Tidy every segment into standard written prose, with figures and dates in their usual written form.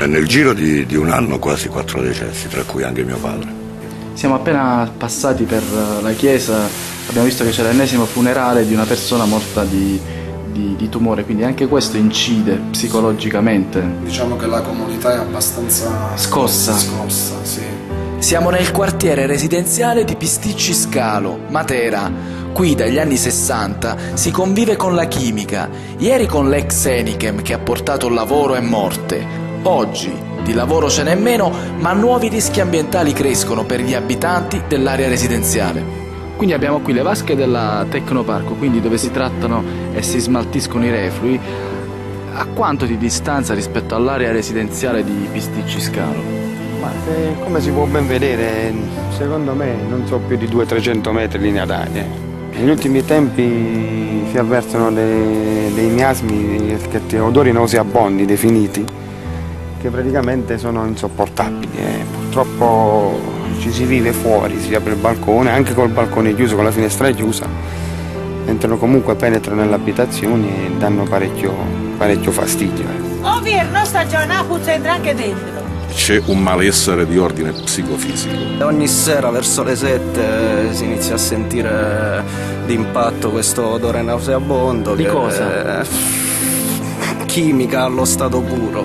Nel giro di un anno quasi 4 decessi, tra cui anche mio padre. Siamo appena passati per la chiesa, abbiamo visto che c'è l'ennesimo funerale di una persona morta di tumore, quindi anche questo incide psicologicamente. Diciamo che la comunità è abbastanza scossa, sì. Siamo nel quartiere residenziale di Pisticci Scalo, Matera. Qui dagli anni 60 si convive con la chimica, ieri con l'ex Enichem che ha portato lavoro e morte. Oggi di lavoro ce n'è meno, ma nuovi rischi ambientali crescono per gli abitanti dell'area residenziale. Quindi abbiamo qui le vasche della Tecnoparco, quindi dove si trattano e si smaltiscono i reflui. A quanto di distanza rispetto all'area residenziale di Pisticci Scalo? Ma come si può ben vedere, secondo me non so più di 200-300 metri in linea d'aria. Negli ultimi tempi si avvertono dei miasmi, odori nauseabondi definiti, che praticamente sono insopportabili. Purtroppo ci si vive fuori, si apre il balcone, anche col balcone chiuso, con la finestra chiusa, entrano comunque, penetrano nelle abitazioni e danno parecchio fastidio. Ovvio, non stagione, la puzza entra anche dentro. C'è un malessere di ordine psicofisico. Ogni sera verso le 7 si inizia a sentire d'impatto questo odore nauseabondo. Di cosa? Chimica allo stato puro,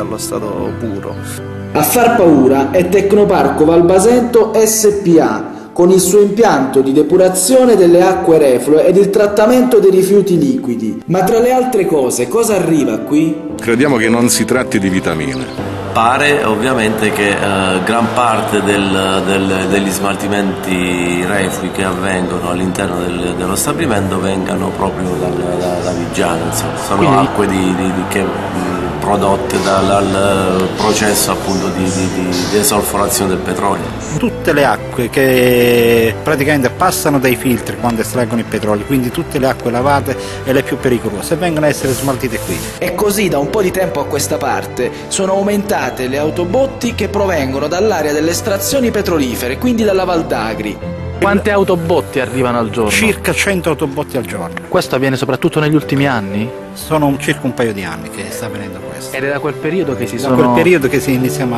A far paura è Tecnoparco Valbasento SPA, con il suo impianto di depurazione delle acque reflue ed il trattamento dei rifiuti liquidi. Ma tra le altre cose, cosa arriva qui? Crediamo che non si tratti di vitamine. Pare ovviamente che gran parte degli smaltimenti reflui che avvengono all'interno dello stabilimento vengano proprio da Viggiano, sono quindi acque prodotte dal processo appunto di desolforazione del petrolio. Tutte le acque che praticamente passano dai filtri quando estraggono il petrolio, quindi tutte le acque lavate e le più pericolose vengono a essere smaltite qui. E così da un po' di tempo a questa parte sono aumentate le autobotti che provengono dall'area delle estrazioni petrolifere, quindi dalla Val d'Agri. Quante autobotti arrivano al giorno? Circa 100 autobotti al giorno. Questo avviene soprattutto negli ultimi anni? Sono circa un paio di anni che sta avvenendo questo. Ed è da quel periodo che Da quel periodo che iniziamo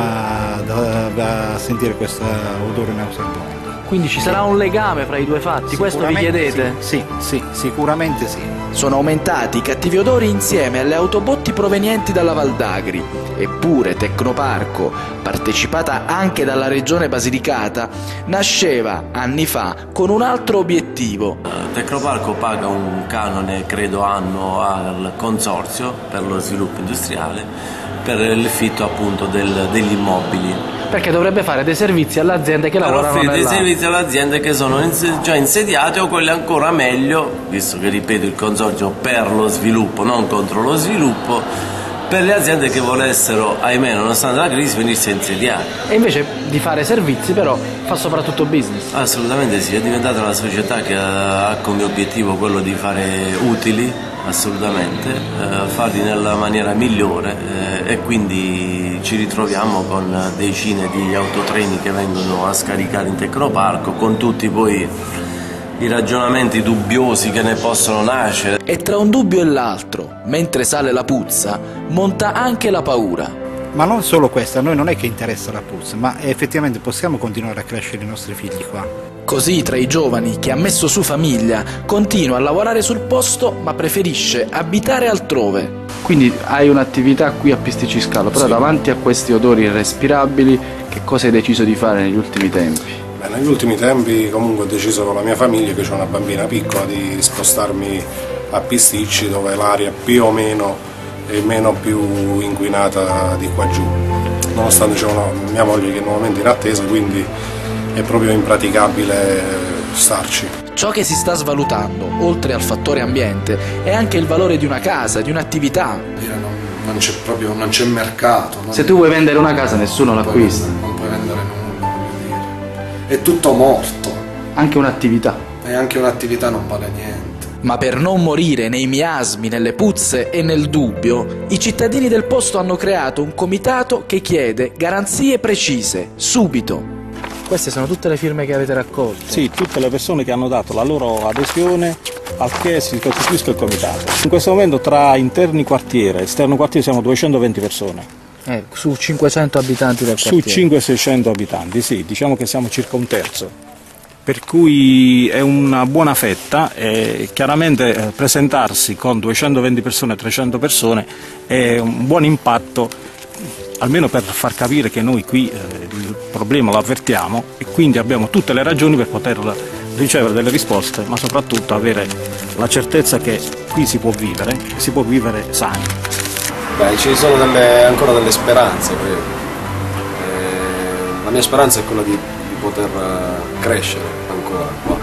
a sentire questo odore nauseabondo. Quindi ci sarà un legame fra i due fatti, questo vi chiedete? Sì, sicuramente sì. Sono aumentati i cattivi odori insieme alle autobotti provenienti dalla Val d'Agri. Eppure Tecnoparco, partecipata anche dalla regione Basilicata, nasceva anni fa con un altro obiettivo. Tecnoparco paga un canone, credo, annuo al consorzio per lo sviluppo industriale per l'affitto appunto degli immobili. Perché dovrebbe fare dei servizi alle aziende che lavorano dei servizi alle aziende che sono già insediate o quelle ancora meglio, visto che ripeto il consorzio per lo sviluppo, non contro lo sviluppo, per le aziende che volessero, ahimè, nonostante la crisi, venirsi a insediare. E invece di fare servizi però fa soprattutto business. Assolutamente sì, è diventata una società che ha come obiettivo quello di fare utili, assolutamente, farli nella maniera migliore e quindi ci ritroviamo con decine di autotreni che vengono a scaricare in Tecnoparco, con tutti poi i ragionamenti dubbiosi che ne possono nascere. E tra un dubbio e l'altro, mentre sale la puzza, monta anche la paura. Ma non solo questa, a noi non è che interessa la puzza, ma effettivamente possiamo continuare a crescere i nostri figli qua. Così tra i giovani, che ha messo su famiglia, continua a lavorare sul posto ma preferisce abitare altrove. Quindi hai un'attività qui a Pisticci Scalo, però sì, davanti a questi odori irrespirabili, che cosa hai deciso di fare negli ultimi tempi? Beh, negli ultimi tempi comunque ho deciso con la mia famiglia, che c'è una bambina piccola, di spostarmi a Pisticci, dove l'aria più o meno è meno più inquinata di qua giù, nonostante c'è mia moglie che è nuovamente in attesa, quindi è proprio impraticabile starci. Ciò che si sta svalutando, oltre al fattore ambiente, è anche il valore di una casa, di un'attività. Non c'è mercato. Se tu vuoi vendere una casa nessuno l'acquista. Non puoi vendere nulla, voglio dire. È tutto morto. Anche un'attività. E anche un'attività non vale niente. Ma per non morire nei miasmi, nelle puzze e nel dubbio, i cittadini del posto hanno creato un comitato che chiede garanzie precise, subito. Queste sono tutte le firme che avete raccolto? Sì, tutte le persone che hanno dato la loro adesione al che si costituisca il comitato. In questo momento tra interni quartiere e esterno quartiere siamo 220 persone. Su 500 abitanti del quartiere? Su 500-600 abitanti, sì, diciamo che siamo circa un terzo. Per cui è una buona fetta e chiaramente presentarsi con 220 persone, 300 persone è un buon impatto, almeno per far capire che noi qui il problema lo avvertiamo e quindi abbiamo tutte le ragioni per poter ricevere delle risposte, ma soprattutto avere la certezza che qui si può vivere e si può vivere sani. Beh, ci sono ancora delle speranze, credo. La mia speranza è quella di poter crescere ancora.